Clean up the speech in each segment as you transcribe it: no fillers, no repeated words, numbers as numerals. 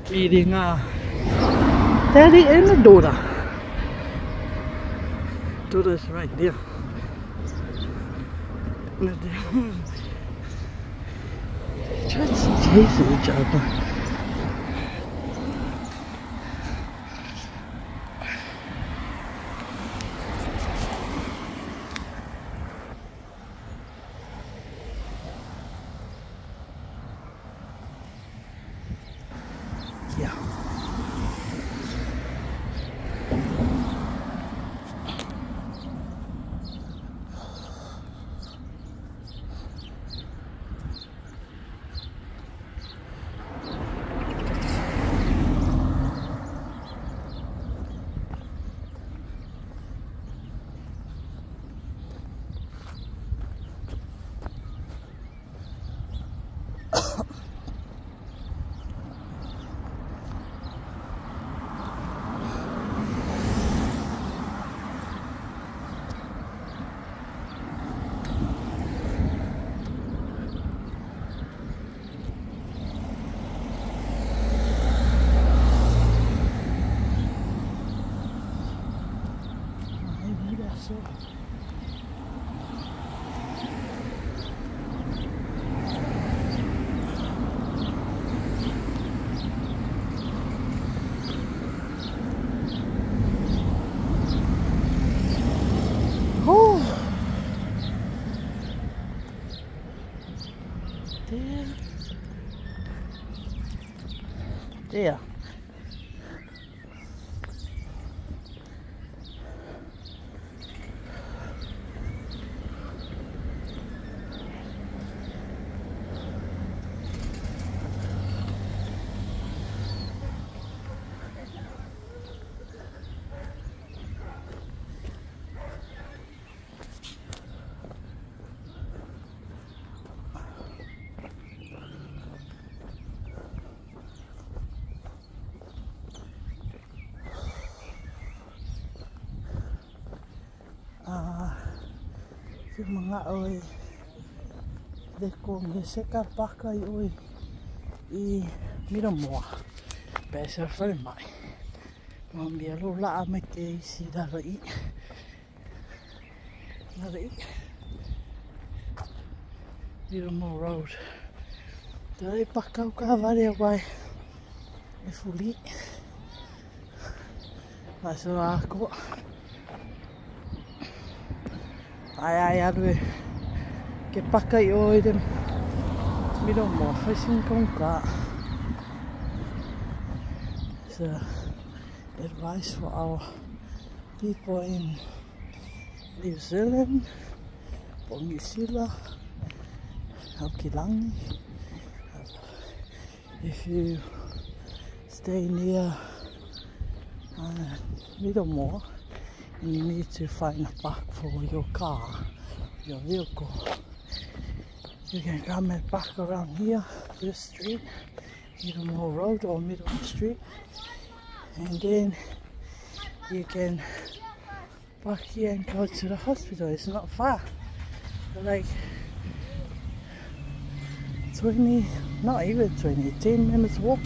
meeting daddy and the daughter. Daughter's right there. Trying to chase each other. Yeah. There. Si mga oi de kong seka pakai oi I mira moa pesa fai mai mambia lo la mai te si darai mira mo road dai pakau ka vale vai e fuli paso ako ai alwe ke pakai oi de mira mo fazing kong ka so advice for our people in New Zealand, Pongisila, Haukilangi. If you stay near Middlemore and you need to find a park for your car, your vehicle, you can come and park around here, this street, Middlemore Road or Middlemore Street, and then you can park here and go to the hospital. It's not far, like 20, not even 20, 10 minutes walk.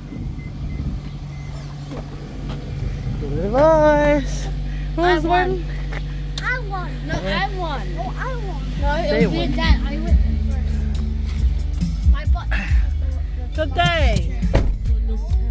Good advice. Who's won? I won. No, I won. Oh, I won. No, They it was won. your dad. I went first. My butt. Good day.